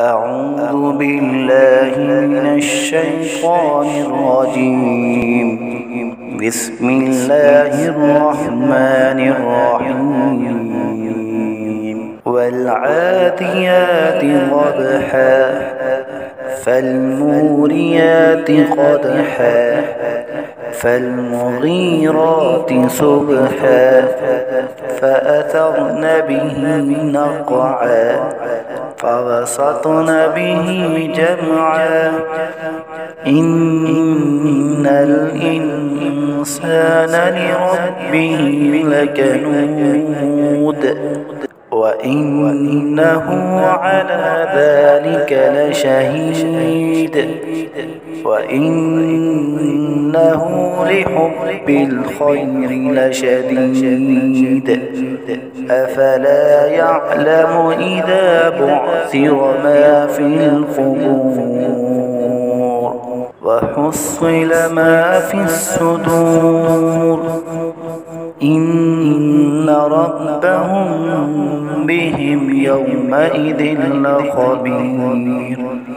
أعوذ بالله من الشيطان الرجيم. بسم الله الرحمن الرحيم. والعاديات ضبحا فالموريات قدحا فالمغيرات صبحا فأثرن به نقعا فوسطن به جمعا إن الإنسان لربه لكنود وإنه على ذلك لشهيد وإنه لحب الخير لشديد أفلا يعلم إذا بعثر ما في القبور وحصل ما في الصدور إن ربهم بهم يومئذ لخبير.